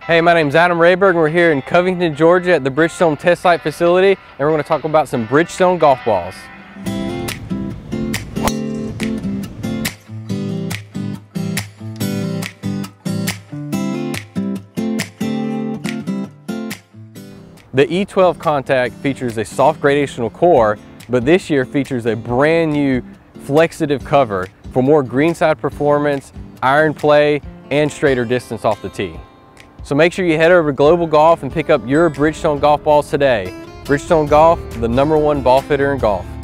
Hey, my name's Adam Rayberg and we're here in Covington, Georgia at the Bridgestone test site facility, and we're going to talk about some Bridgestone golf balls. The E12 Contact features a soft gradational core, but this year features a brand new FLEXATiV cover for more greenside performance, iron play, and straighter distance off the tee. So make sure you head over to GlobalGolf and pick up your Bridgestone golf balls today. Bridgestone Golf, the #1 ball fitter in golf.